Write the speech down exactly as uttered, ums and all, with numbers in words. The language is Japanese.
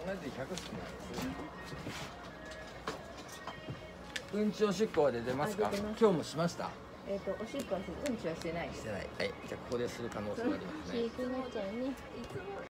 マジでひゃく少ないですね。うんちおしっこは出てますか？今日もしました？ えっとおしっこはして、うんちはしてないです。 してない。はい。じゃあここでする可能性がありますね。 飼育猫ちゃんにいつも